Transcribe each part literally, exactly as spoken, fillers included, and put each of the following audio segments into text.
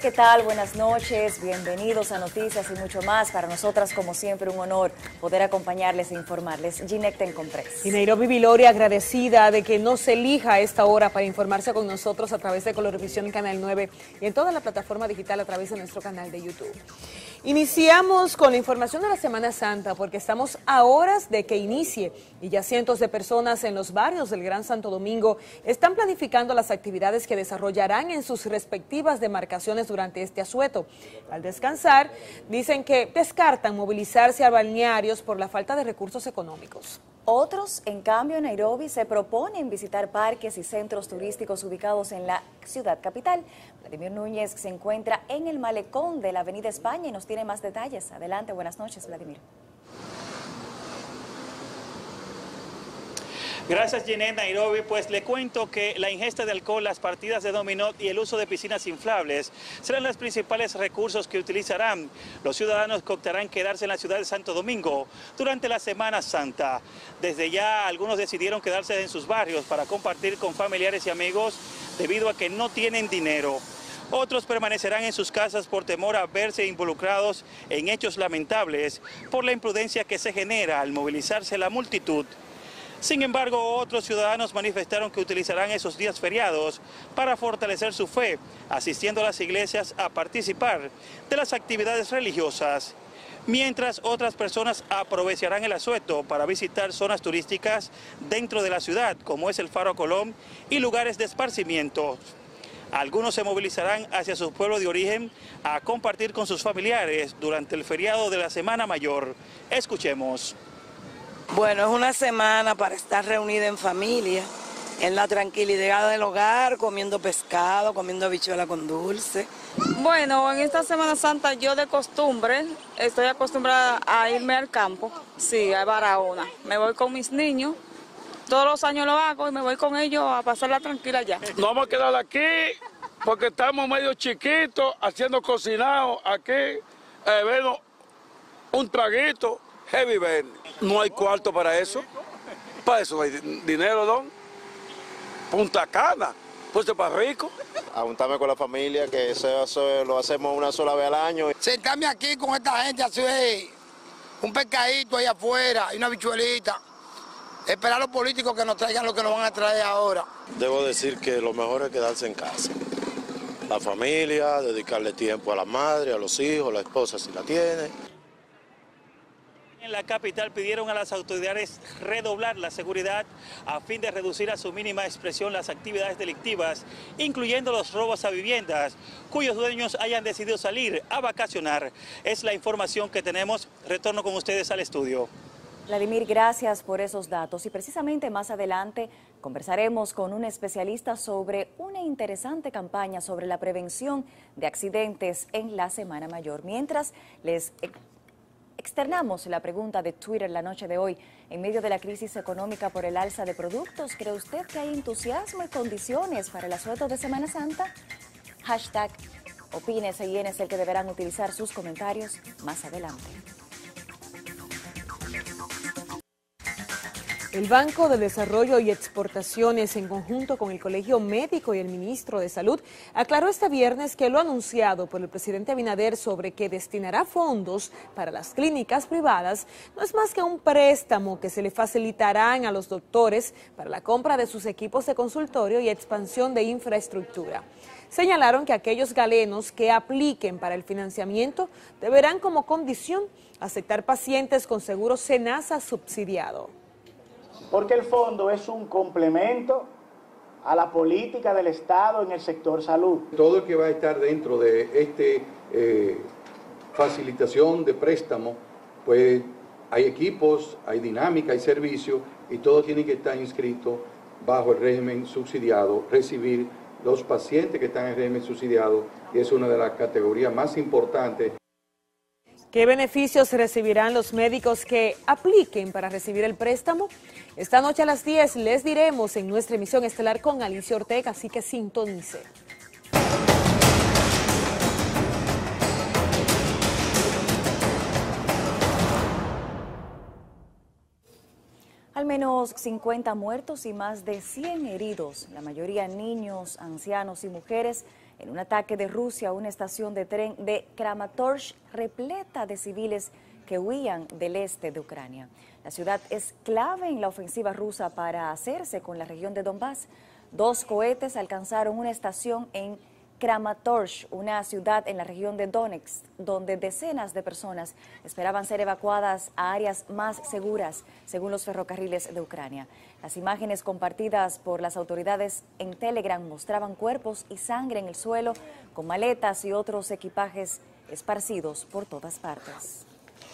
¿qué tal? Buenas noches, bienvenidos a Noticias y mucho más. Para nosotras, como siempre, un honor poder acompañarles e informarles. Ginette Tencomprés. Y Nairobi Viloria, agradecida de que nos elija a esta hora para informarse con nosotros a través de Colorvisión Canal nueve y en toda la plataforma digital a través de nuestro canal de YouTube. Iniciamos con la información de la Semana Santa porque estamos a horas de que inicie y ya cientos de personas en los barrios del Gran Santo Domingo están planificando las actividades que desarrollarán en sus respectivas demarcaciones durante este asueto. Al descansar, dicen que descartan movilizarse a balnearios por la falta de recursos económicos. Otros, en cambio, en Nairobi se proponen visitar parques y centros turísticos ubicados en la ciudad capital. Vladimir Núñez se encuentra en el malecón de la Avenida España y nos tiene más detalles. Adelante, buenas noches, Vladimir. Gracias, Ginette. Nairobi, pues le cuento que la ingesta de alcohol, las partidas de dominó y el uso de piscinas inflables serán los principales recursos que utilizarán los ciudadanos que optarán quedarse en la ciudad de Santo Domingo durante la Semana Santa. Desde ya algunos decidieron quedarse en sus barrios para compartir con familiares y amigos debido a que no tienen dinero. Otros permanecerán en sus casas por temor a verse involucrados en hechos lamentables por la imprudencia que se genera al movilizarse la multitud. Sin embargo, otros ciudadanos manifestaron que utilizarán esos días feriados para fortalecer su fe, asistiendo a las iglesias a participar de las actividades religiosas. Mientras otras personas aprovecharán el asueto para visitar zonas turísticas dentro de la ciudad, como es el Faro Colón y lugares de esparcimiento. Algunos se movilizarán hacia su pueblo de origen a compartir con sus familiares durante el feriado de la Semana Mayor. Escuchemos. Bueno, es una semana para estar reunida en familia, en la tranquilidad del hogar, comiendo pescado, comiendo habichuela con dulce. Bueno, en esta Semana Santa yo de costumbre estoy acostumbrada a irme al campo, sí, a Barahona. Me voy con mis niños, todos los años lo hago y me voy con ellos a pasarla tranquila allá. Nos vamos a quedar aquí porque estamos medio chiquitos, haciendo cocinado aquí, eh, bueno, un traguito. Heavy Ben. No hay cuarto para eso. Para eso no hay dinero, don. Punta Cana. Pues para rico. A juntarme con la familia, que eso, eso lo hacemos una sola vez al año. Sentarme aquí con esta gente, hacer un pescadito ahí afuera y una bichuelita. Esperar a los políticos que nos traigan lo que nos van a traer ahora. Debo decir que lo mejor es quedarse en casa. La familia, dedicarle tiempo a la madre, a los hijos, a la esposa si la tiene. En la capital pidieron a las autoridades redoblar la seguridad a fin de reducir a su mínima expresión las actividades delictivas, incluyendo los robos a viviendas, cuyos dueños hayan decidido salir a vacacionar. Es la información que tenemos. Retorno con ustedes al estudio. Vladimir, gracias por esos datos y precisamente más adelante conversaremos con un especialista sobre una interesante campaña sobre la prevención de accidentes en la Semana Mayor. Mientras les externamos la pregunta de Twitter la noche de hoy. En medio de la crisis económica por el alza de productos, ¿cree usted que hay entusiasmo y condiciones para el asueto de Semana Santa? Hashtag Opínese y es el que deberán utilizar sus comentarios más adelante. El Banco de Desarrollo y Exportaciones, en conjunto con el Colegio Médico y el Ministro de Salud, aclaró este viernes que lo anunciado por el presidente Abinader sobre que destinará fondos para las clínicas privadas no es más que un préstamo que se le facilitarán a los doctores para la compra de sus equipos de consultorio y expansión de infraestructura. Señalaron que aquellos galenos que apliquen para el financiamiento deberán como condición aceptar pacientes con seguro SENASA subsidiado. Porque el fondo es un complemento a la política del Estado en el sector salud. Todo el que va a estar dentro de este eh, facilitación de préstamo, pues hay equipos, hay dinámica, hay servicios y todo tiene que estar inscrito bajo el régimen subsidiado, recibir los pacientes que están en el régimen subsidiado y es una de las categorías más importantes. ¿Qué beneficios recibirán los médicos que apliquen para recibir el préstamo? Esta noche a las diez les diremos en nuestra emisión estelar con Alicia Ortega, así que sintonice. Al menos cincuenta muertos y más de cien heridos, la mayoría niños, ancianos y mujeres, en un ataque de Rusia a una estación de tren de Kramatorsk repleta de civiles que huían del este de Ucrania. La ciudad es clave en la ofensiva rusa para hacerse con la región de Donbass. Dos cohetes alcanzaron una estación en Kramatorsk, una ciudad en la región de Donetsk, donde decenas de personas esperaban ser evacuadas a áreas más seguras, según los ferrocarriles de Ucrania. Las imágenes compartidas por las autoridades en Telegram mostraban cuerpos y sangre en el suelo, con maletas y otros equipajes esparcidos por todas partes.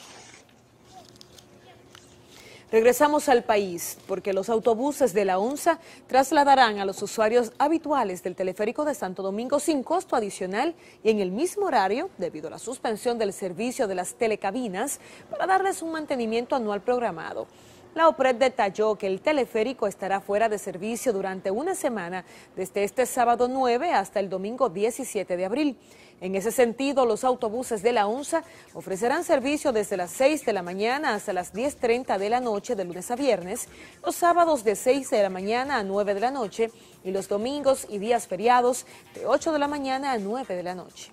Regresamos al país porque los autobuses de la ONSA trasladarán a los usuarios habituales del teleférico de Santo Domingo sin costo adicional y en el mismo horario debido a la suspensión del servicio de las telecabinas para darles un mantenimiento anual programado. La OPRED detalló que el teleférico estará fuera de servicio durante una semana desde este sábado nueve hasta el domingo diecisiete de abril. En ese sentido, los autobuses de la ONSA ofrecerán servicio desde las seis de la mañana hasta las diez treinta de la noche de lunes a viernes, los sábados de seis de la mañana a nueve de la noche y los domingos y días feriados de ocho de la mañana a nueve de la noche.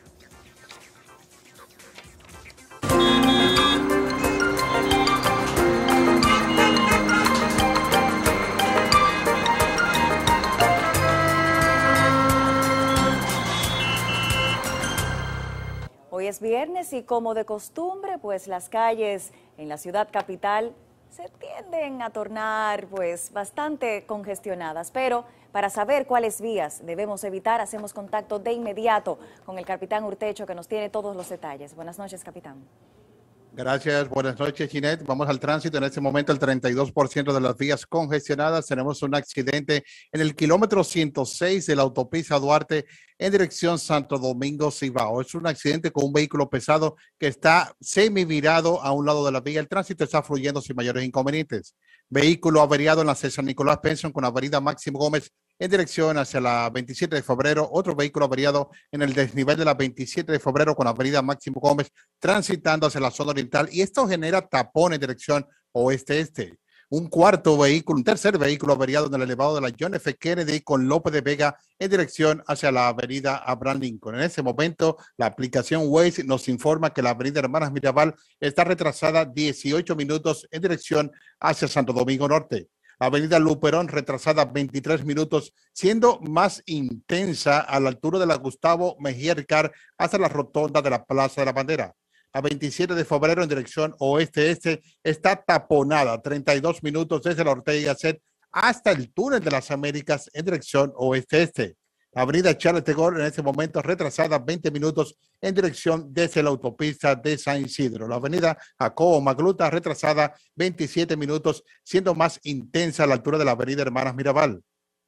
Hoy es viernes y como de costumbre, pues las calles en la ciudad capital se tienden a tornar pues bastante congestionadas, pero para saber cuáles vías debemos evitar, hacemos contacto de inmediato con el capitán Urtecho, que nos tiene todos los detalles. Buenas noches, capitán. Gracias, buenas noches, Ginette. Vamos al tránsito. En este momento el treinta y dos por ciento de las vías congestionadas. Tenemos un accidente en el kilómetro ciento seis de la autopista Duarte en dirección Santo Domingo Cibao. Es un accidente con un vehículo pesado que está semi-virado a un lado de la vía. El tránsito está fluyendo sin mayores inconvenientes. Vehículo averiado en la César Nicolás Penson con avenida Máximo Gómez en dirección hacia la veintisiete de febrero. Otro vehículo averiado en el desnivel de la veintisiete de febrero con avenida Máximo Gómez transitando hacia la zona oriental. Y esto genera tapón en dirección oeste-este. Un cuarto vehículo, un tercer vehículo averiado en el elevado de la John F. Kennedy con López de Vega en dirección hacia la avenida Abraham Lincoln. En ese momento, la aplicación Waze nos informa que la avenida Hermanas Mirabal está retrasada dieciocho minutos en dirección hacia Santo Domingo Norte. La avenida Luperón retrasada veintitrés minutos, siendo más intensa a la altura de la Gustavo Mejía Ricard hasta la rotonda de la Plaza de la Bandera. La veintisiete de febrero en dirección oeste-este está taponada, treinta y dos minutos desde la Ortega y Gasset hasta el túnel de las Américas en dirección oeste-este. La avenida Charles de Gaulle en este momento retrasada veinte minutos en dirección desde la autopista de San Isidro. La avenida Jacobo Magluta retrasada veintisiete minutos, siendo más intensa a la altura de la avenida Hermanas Mirabal.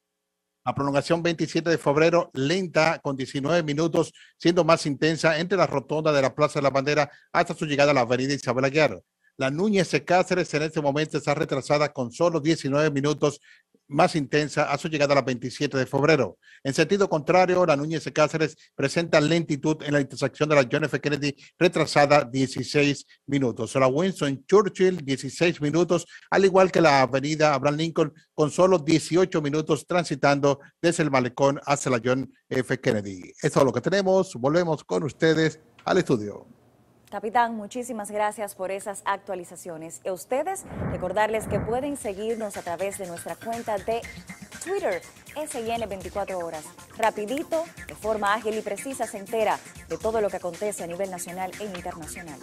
La prolongación veintisiete de febrero lenta con diecinueve minutos, siendo más intensa entre la rotonda de la Plaza de la Bandera hasta su llegada a la avenida Isabel Aguiar. La Núñez de Cáceres en este momento está retrasada con solo diecinueve minutos, más intensa a su llegada a la veintisiete de febrero. En sentido contrario, la Núñez de Cáceres presenta lentitud en la intersección de la John F. Kennedy, retrasada dieciséis minutos. La Winston Churchill, dieciséis minutos, al igual que la avenida Abraham Lincoln, con solo dieciocho minutos transitando desde el malecón hacia la John F. Kennedy. Eso es lo que tenemos. Volvemos con ustedes al estudio. Capitán, muchísimas gracias por esas actualizaciones. Y a ustedes, recordarles que pueden seguirnos a través de nuestra cuenta de Twitter, S I N veinticuatro horas. Rapidito, de forma ágil y precisa, se entera de todo lo que acontece a nivel nacional e internacional.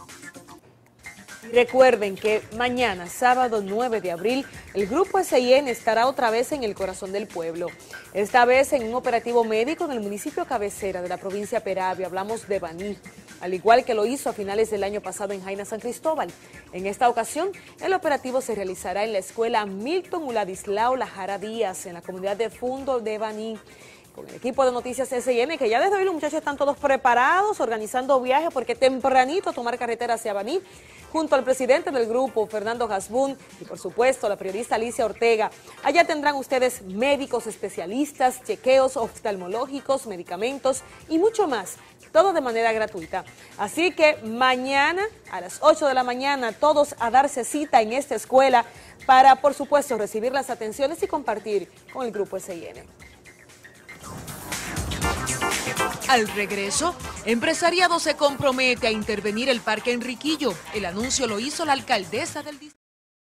Recuerden que mañana, sábado nueve de abril, el Grupo S I N estará otra vez en el corazón del pueblo. Esta vez en un operativo médico en el municipio cabecera de la provincia Peravia, hablamos de Baní, al igual que lo hizo a finales del año pasado en Jaina San Cristóbal. En esta ocasión, el operativo se realizará en la escuela Milton Uladislao Lajara Díaz, en la comunidad de Fundo de Baní, con el equipo de Noticias S I N, que ya desde hoy los muchachos están todos preparados, organizando viajes, porque tempranito tomar carretera hacia Baní, junto al presidente del grupo, Fernando Hasbún, y por supuesto la periodista Alicia Ortega. Allá tendrán ustedes médicos especialistas, chequeos oftalmológicos, medicamentos y mucho más, todo de manera gratuita. Así que mañana a las ocho de la mañana todos a darse cita en esta escuela para, por supuesto, recibir las atenciones y compartir con el grupo S I N. Al regreso, empresariado se compromete a intervenir el Parque Enriquillo. El anuncio lo hizo la alcaldesa del distrito.